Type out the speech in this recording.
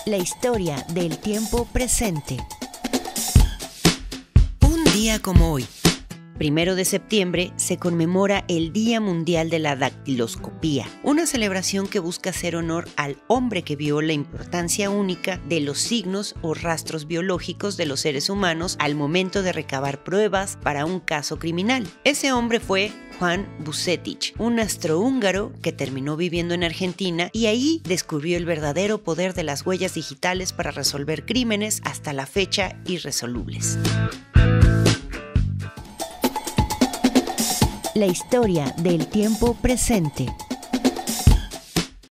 La historia del tiempo presente. Un día como hoy, 1 de septiembre, se conmemora el Día Mundial de la Dactiloscopía, una celebración que busca hacer honor al hombre que vio la importancia única de los signos o rastros biológicos de los seres humanos al momento de recabar pruebas para un caso criminal. Ese hombre fue Juan Vucetich, un astrohúngaro que terminó viviendo en Argentina y ahí descubrió el verdadero poder de las huellas digitales para resolver crímenes hasta la fecha irresolubles. La historia del tiempo presente.